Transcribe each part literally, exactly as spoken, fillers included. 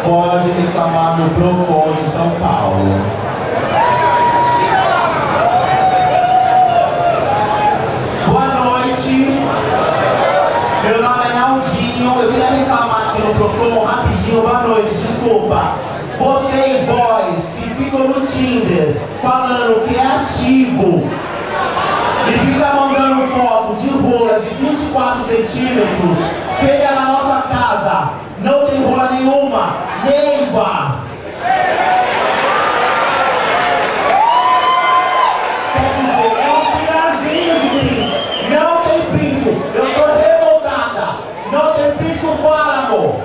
pode reclamar no Procon de São Paulo. Boa noite. Meu nome é Naldinho. Eu queria reclamar aqui no Procon rapidinho. Boa noite, desculpa. Vocês, boys, que ficam no Tinder falando que é ativo e fica mandando foto de rola de vinte e quatro centímetros, chega na nossa casa, não tem rola nenhuma, neiva. Quer dizer, é um sinalzinho de pinto, não tem pinto, eu tô revoltada, não tem pinto, fala, amor.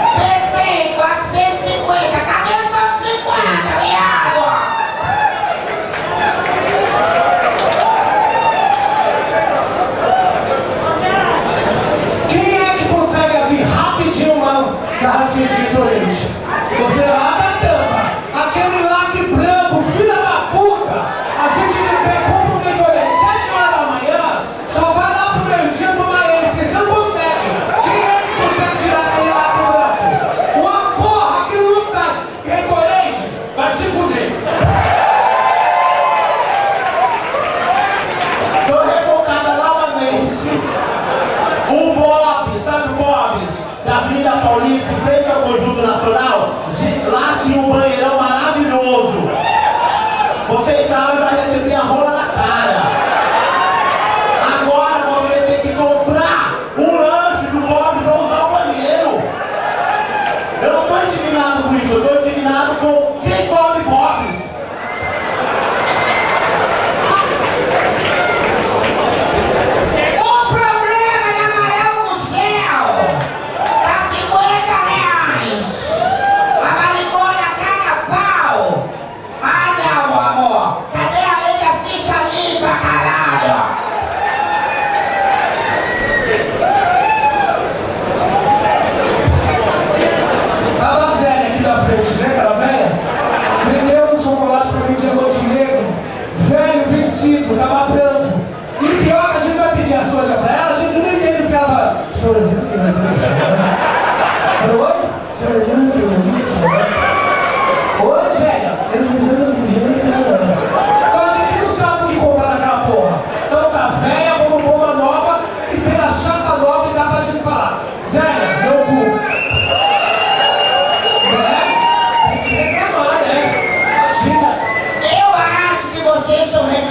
Pensei, quatrocentos e cinquenta, cadê os outros cinquenta, viado?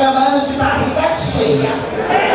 trabalhando de barriga cheia.